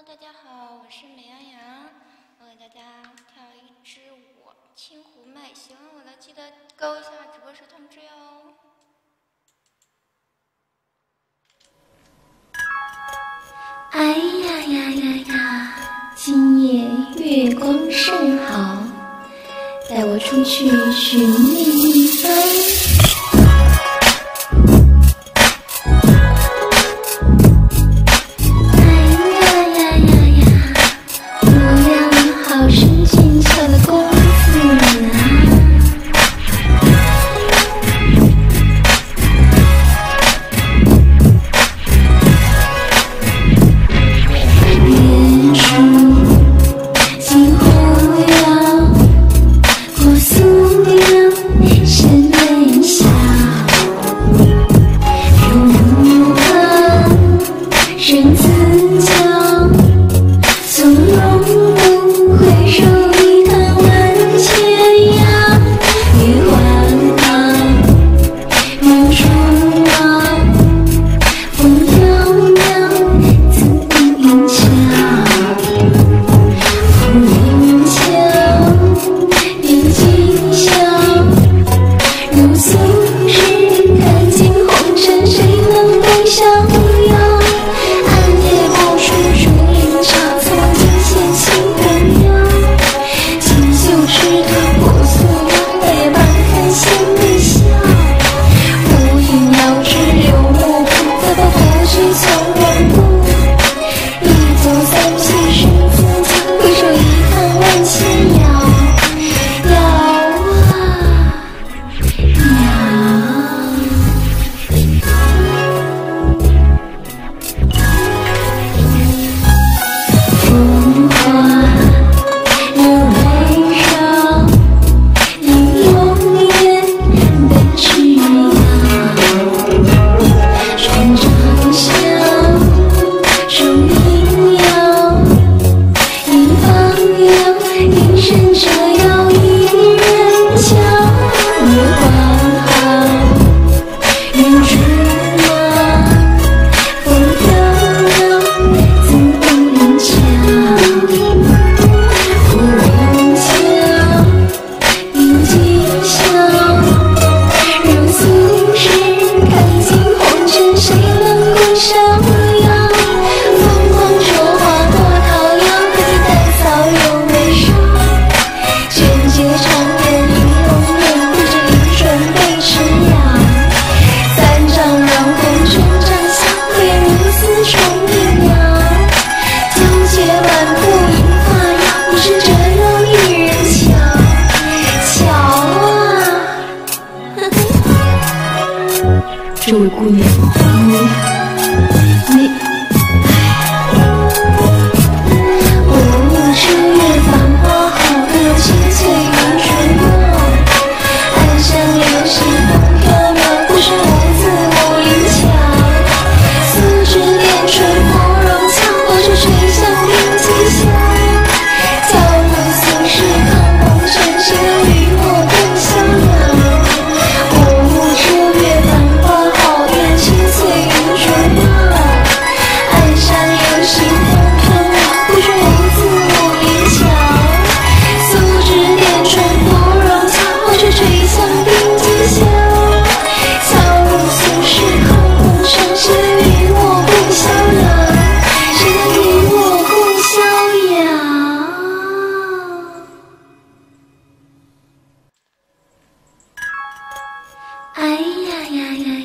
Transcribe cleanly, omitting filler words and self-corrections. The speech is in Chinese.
大家好，我是美羊羊，我给大家跳一支舞《青湖麦》，喜欢我的记得勾一下直播时通知哟。 哎呀呀呀呀，今夜月光甚好，带我出去寻觅一番。这位姑娘，你这月繁花好，有青翠云水墨，暗香流溪风飘渺，不是无字无灵桥，四指点春芙蓉桥，或是水乡冰鸡笑，桥路苏轼康风尘世与我更逍遥。这月繁花好，青翠云水墨，暗山流溪风飘渺，不是无字无灵桥，素指点春芙蓉桥，或是水乡冰鸡笑，桥路苏轼康风尘世与我共逍遥，谁能与我共逍遥？哎呀呀呀